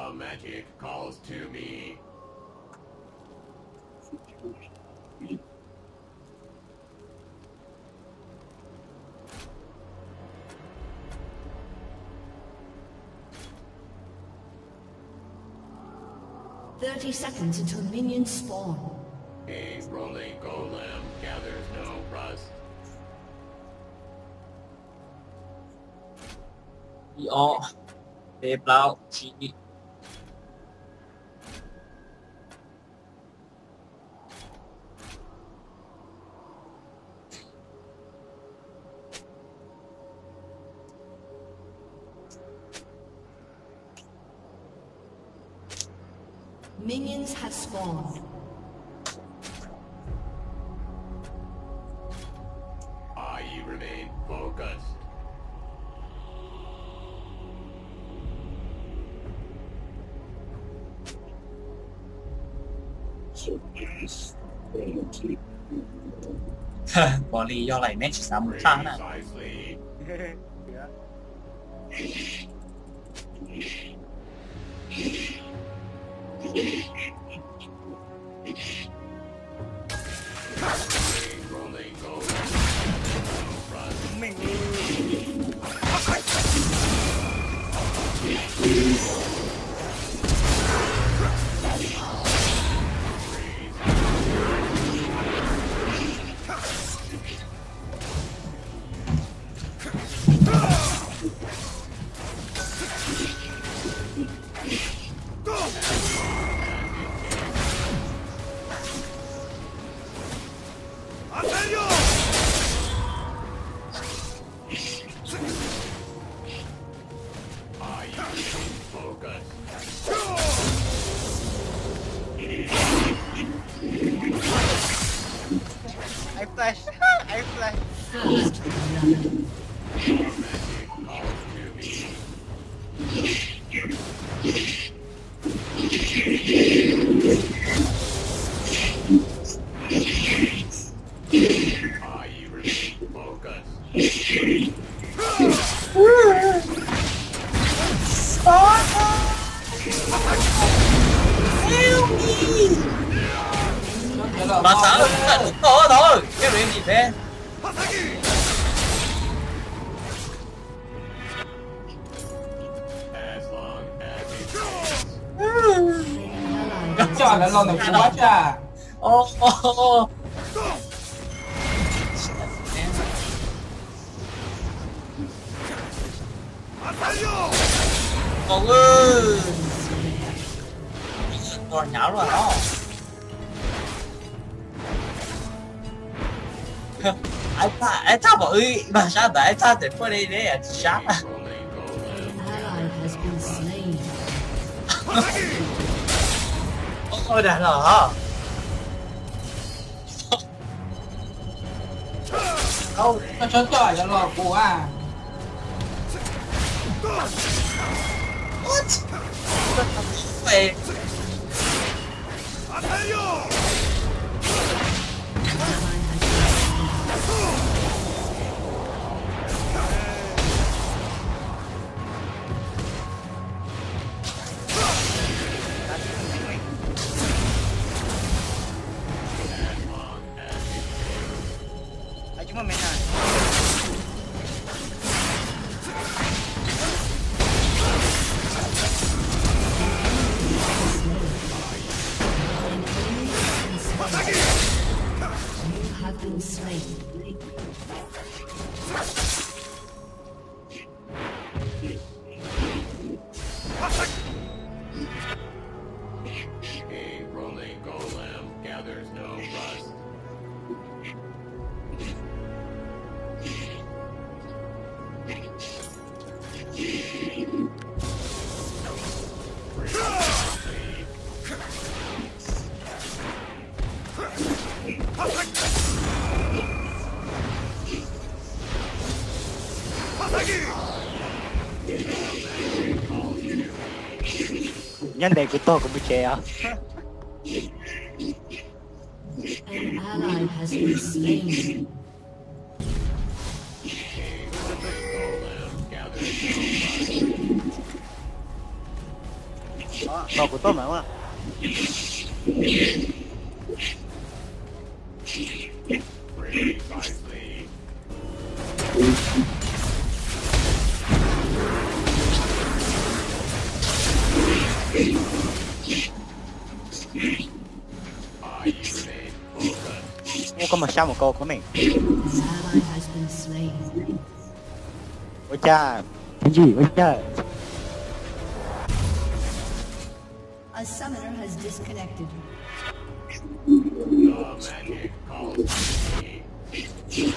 The magic calls to me. "30 seconds until minions spawn." A rolling golem gathers no rust. 哦，背包机。 Minions have spawned. I remain focused. Bỏ lì do lại nét chỉ sao một tháng nè. Precisely. Rolling golem. No rust. I remain focused. I flash. I flash. First blood. Calls to me. I remain focused. Bà sợ đúng rồi thôi. Cái luyện gì thế? As long as it takes. Trời là lo được quá cha. Ô ô. Còn ơi. Còn nháo rồi đó. Anh ta bảo ơi mà sao tại anh ta để qua đây để à sát à. Rolling golem. Ally has been slain. Ôi đã là Đâu, nó chớn trời là lo của à. về Ay, cuma main lah. You have been slain. A rolling golem gathers no rust. Nhân đề của tôi cũng bị chè à? An ally has been slain. Golem gathers no rust. to của tôi mà đúng không? Precisely. I remain focused. Mua có một sao một câu của mình. An ally has been slain. Ôi cha, cái gì ôi cha? A summoner has disconnected. The magic calls me.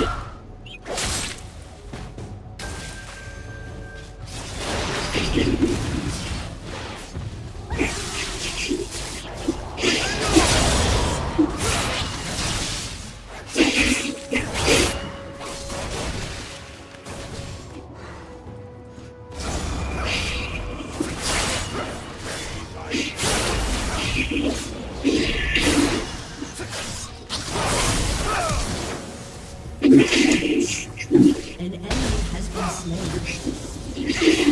An enemy has been slain.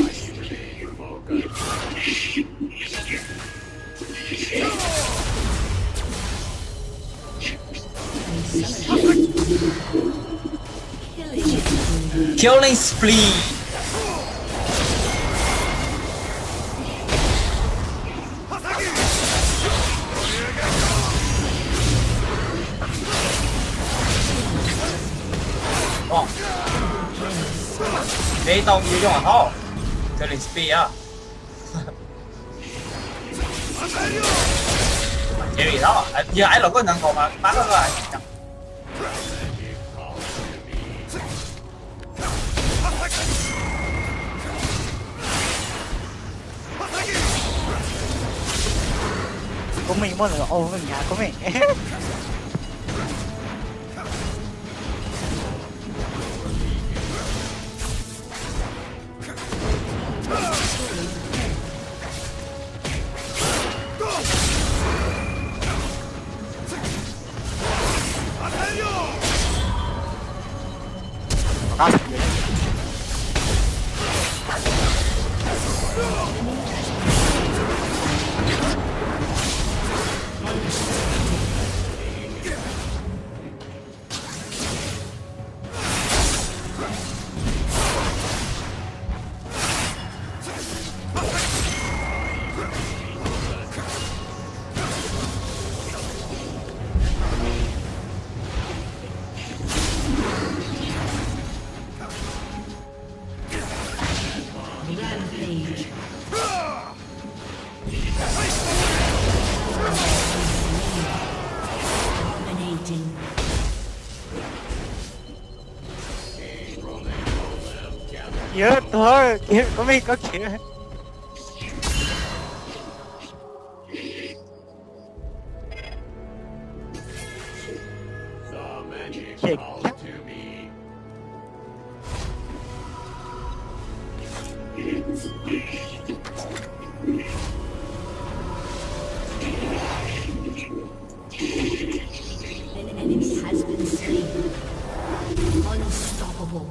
Killing spree. Ồ. Đây tao nhiều trong hả thôi. Killing spree á. Chơi gì đó. Giờ ấy là có năng còn mà bắn nó rồi. Của mình mỗi lần ôm cái nhà của mình. Đó. Rampage. Dominating. Nhớ thôi, kiếm của mình có kiếm. The magic Shit. calls to me. An enemy has been slain. Unstoppable.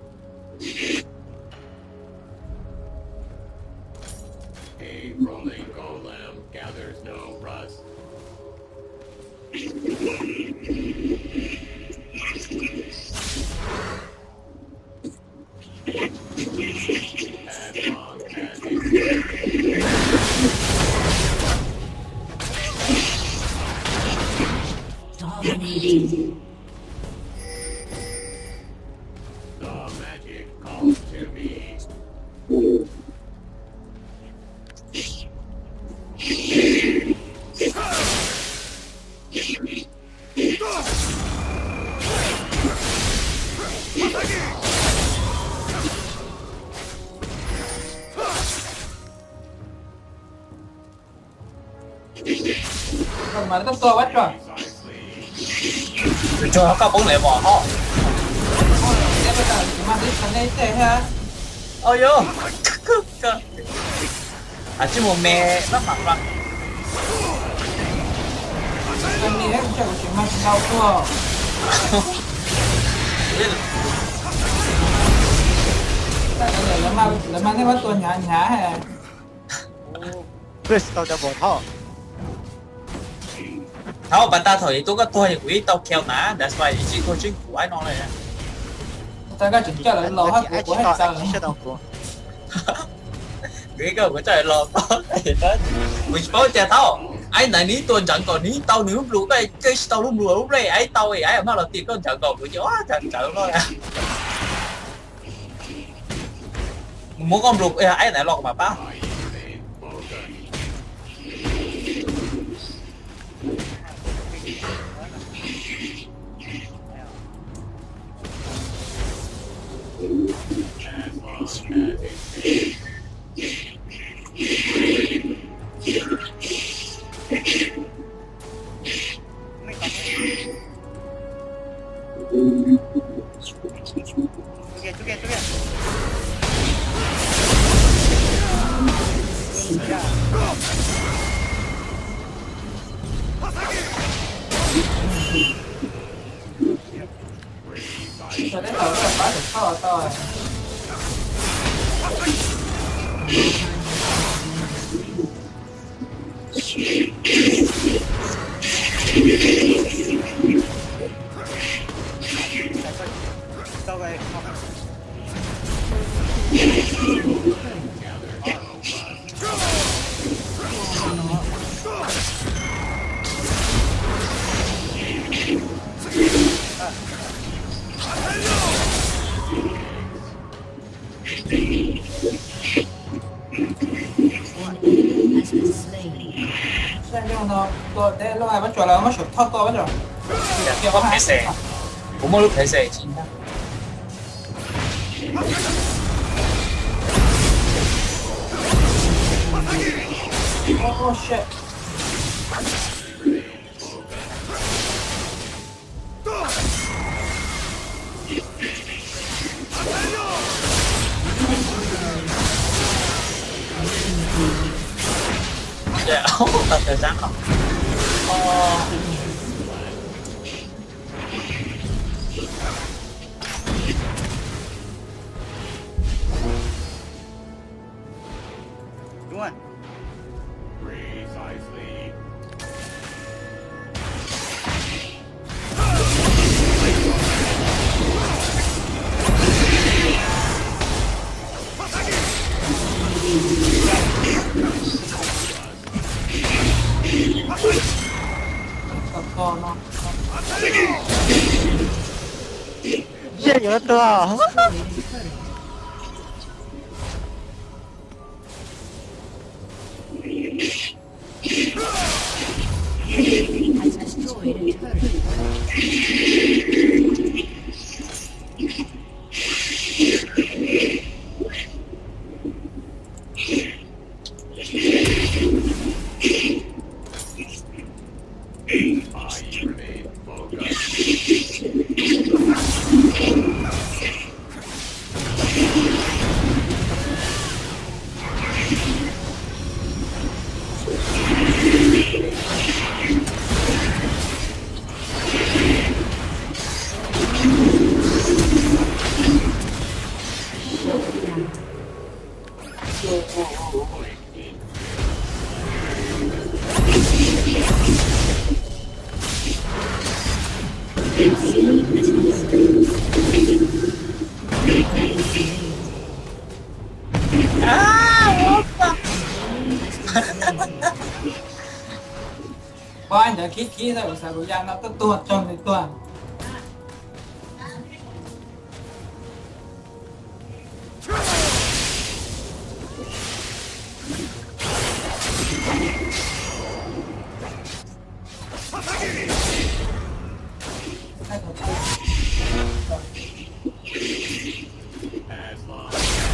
A rolling golem gathers no rust. As long as it Dominating. the magic calls to me. Còn mà tốc độ bắt rồi. Cho nó có 4 lệ bò ho. Em bây giờ chỉ mang đi thằng đây tệ ha. Ôi vô. À chứ một mẹ nó mặt ra. Anh đi hết chẳng chỉ mang đau của. Tại để là mang thêm bắt tuần nhá nhá hè. Crystal 就無拖。 睇我把大頭亦都個都係會到橋拿 ，that's why 你知佢專苦喺攞嚟啊。 大家仲叫人落黑股係真。 出到股。 Cái của trời lo có mình có chờ tao ai này ní tuần chẳng còn ní tao nếu lũ đây cái tao lúc đây ấy tao thì ấy mà là tiền con chẳng còn của chó chẳng thôi à muốn con lục ấy này lọt mà ba Cho đến đầu là phá được to to. Để lúc này bắt chuột là nó chuột thao to bắt rồi. Kia có phải xẻ cũng có lúc phải xẻ chín đó. Oh shit. Dạ, tao thời gian không. Đúng rồi. Precisely. Chết rồi to. Has destroyed a turret. I remain focused. Có anh đã khí ra của sao của Giang nó tất tuột trong cái tuần. As long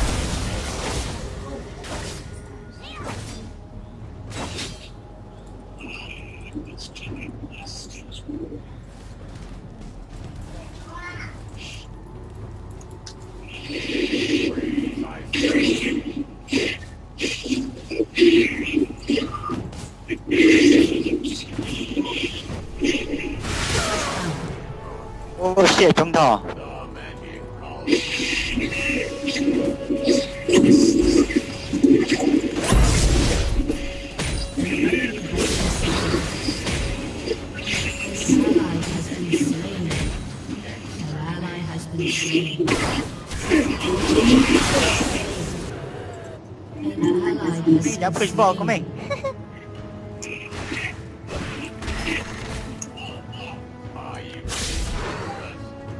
Oh shit, trung thỏ. the magic calls. An ally has Mình đã push ball của mình. Are you ready for us?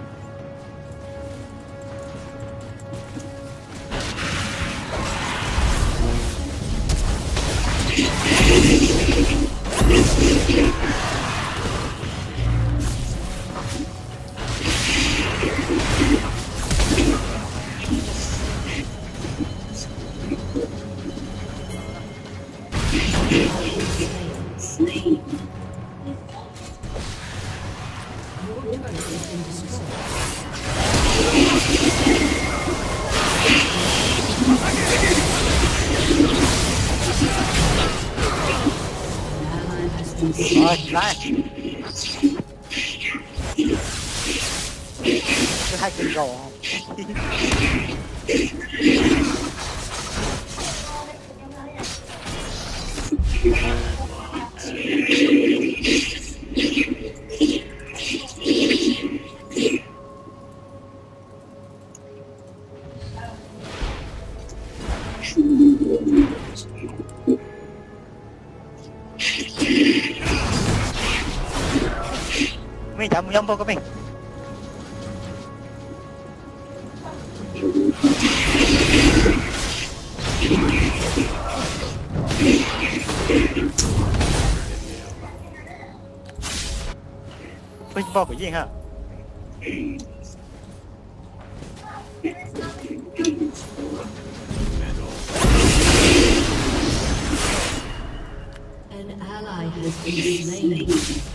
Rồi, lại. Cứ hai chân gồ không? Mình chạm giống vô của mình. Push ball của gì hả? an ally has been slain.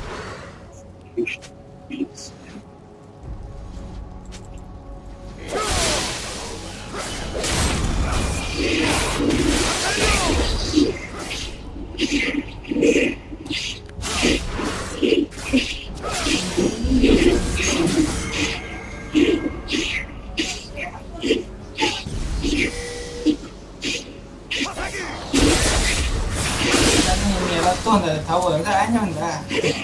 Nhiều là tuần rồi tháo ở ra nhau ra.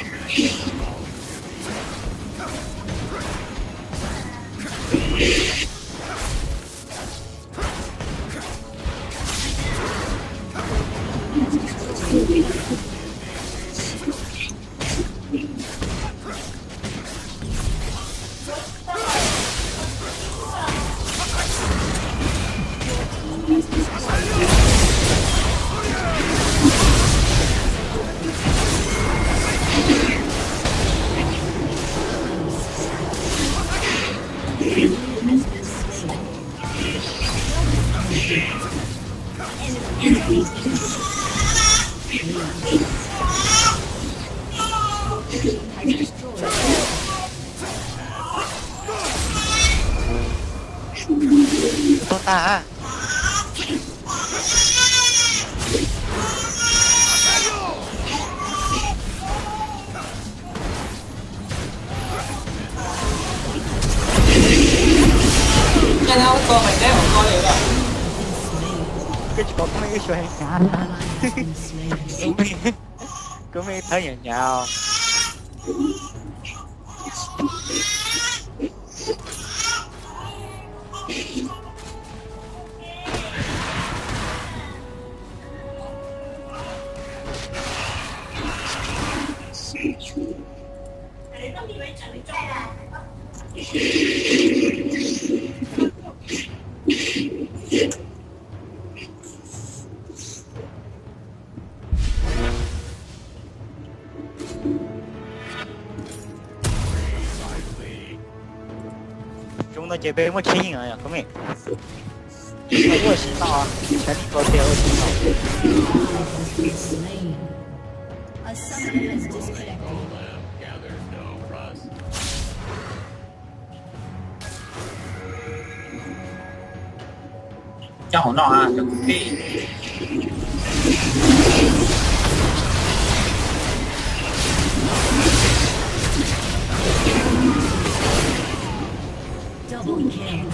Tốt ta à? Cái nào con mày đeo con được rồi. Cái chỗ của mình xoay An ally has been slain. của mình thấy nhẹ nhào. chúng nó chỉ biết mất chính rồi à, có mình. Không có gì to, chẳng có điều gì to. Has been slain. A summoner has disconnected. Golem gathers no rust. Cho hổ nọ à, được cái Double kill.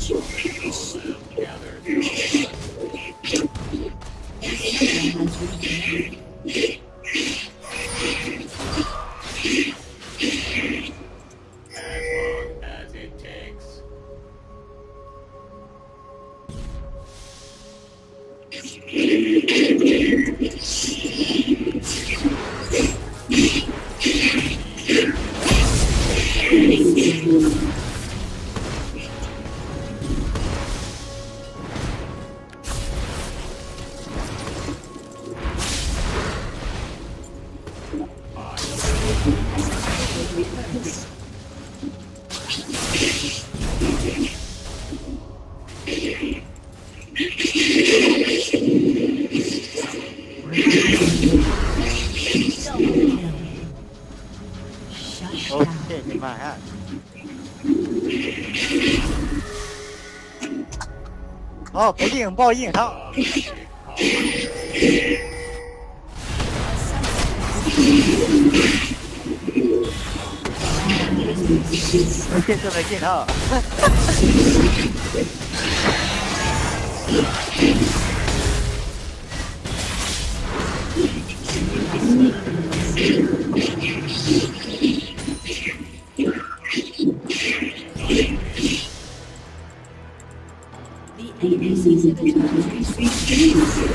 As it takes. Ok, nhưng mà ha. Báo应他。我现在来见他。 The ADC's inhibitor has reached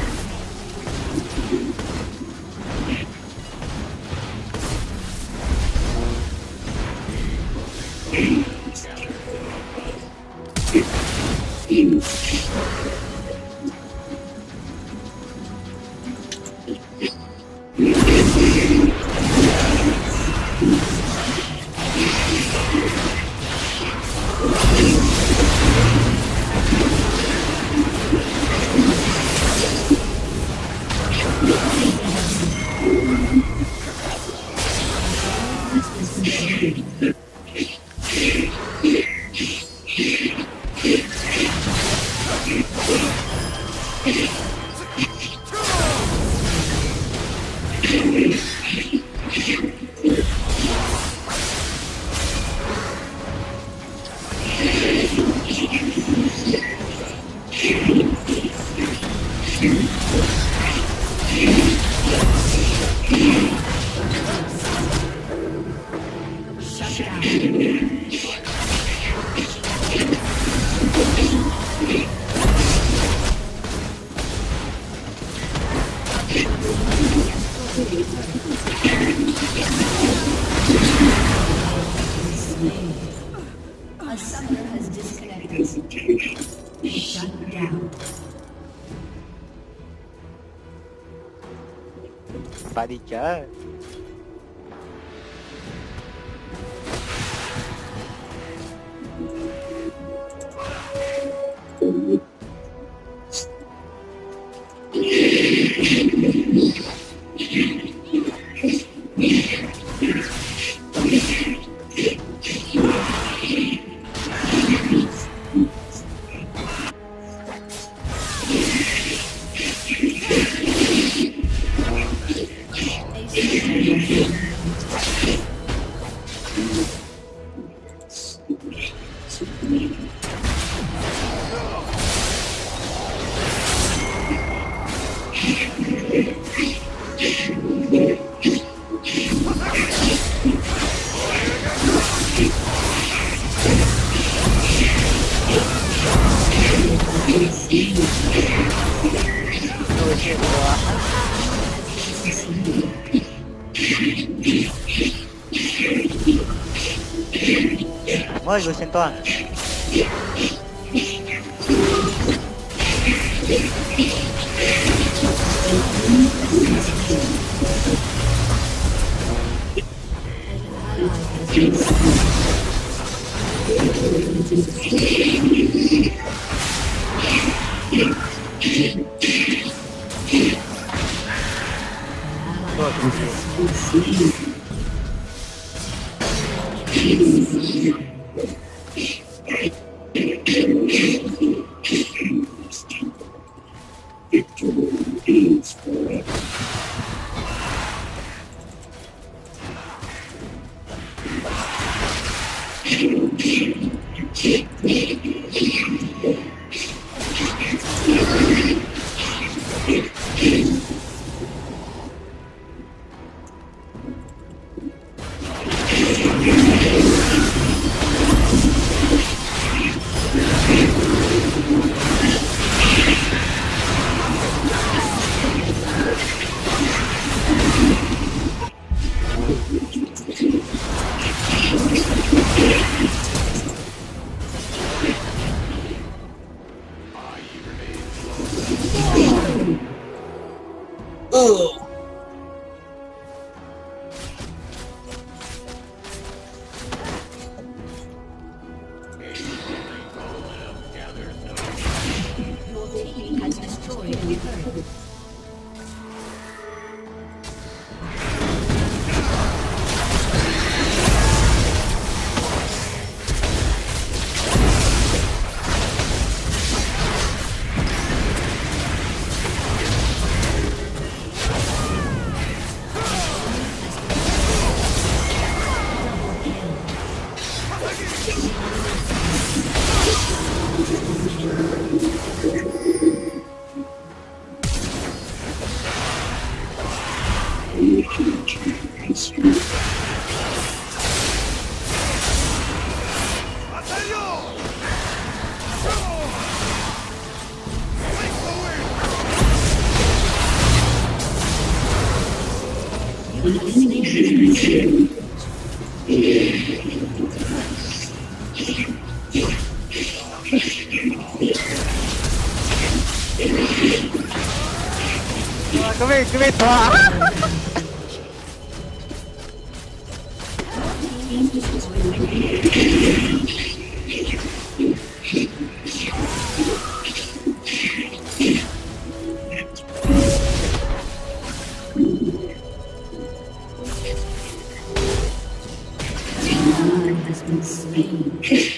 A summoner has disconnected. Shut down. Phải đi chợ. Moi je sens toi. Your team has destroyed a turret. Come here, Thor. Team destroyed. An has been slain.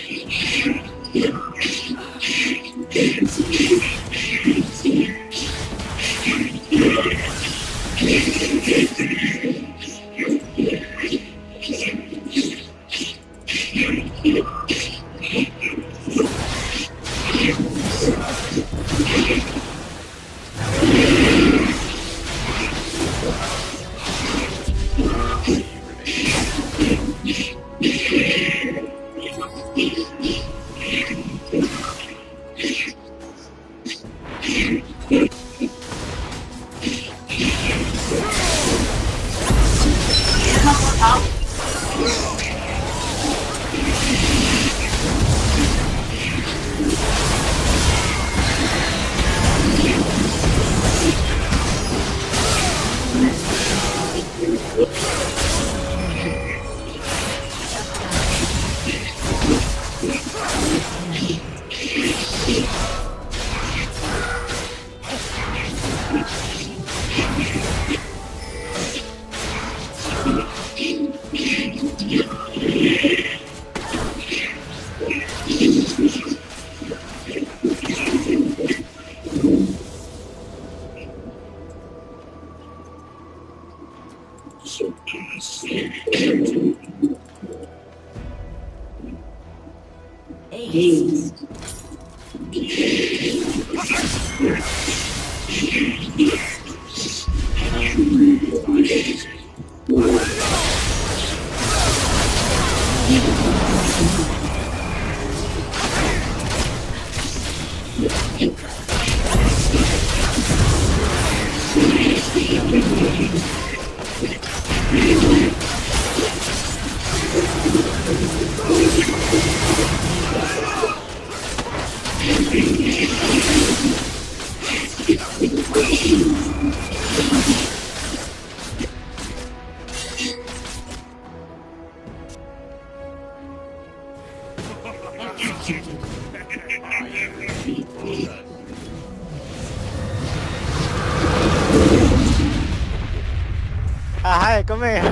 Ace. À hay, come here.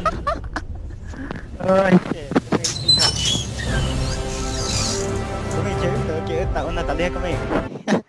Ôi shit. Come here, chế tạo una tarea come here.